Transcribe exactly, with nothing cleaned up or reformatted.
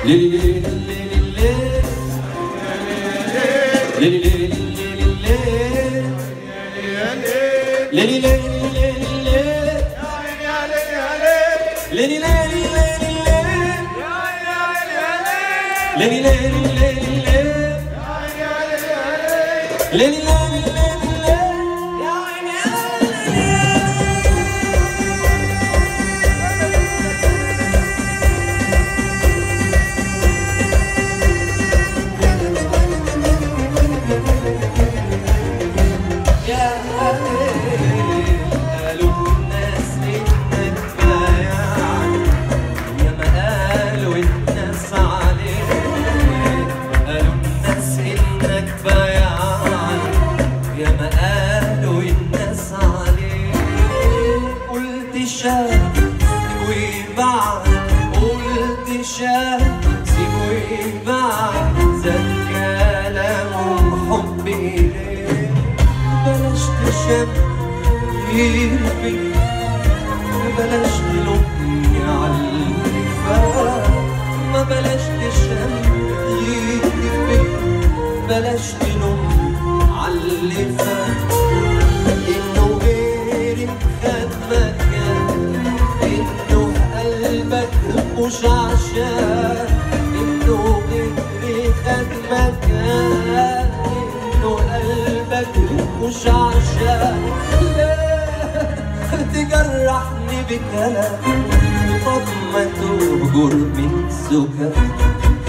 ليلي ليلي ليلي ليلي ليلي ليلي سيبوا يبعد زاد كلامهم حبي ليه بلاش تشبهني بلاش تلومني عاللي فات ما بلاش تشبهني بلاش تلومني عاللي فات انه غيري خد مكان انه قلبك مش عشان انه غيري خد مكان انه قلبك مش عشان لا تجرحني بكلام طب ما تهجر من سكات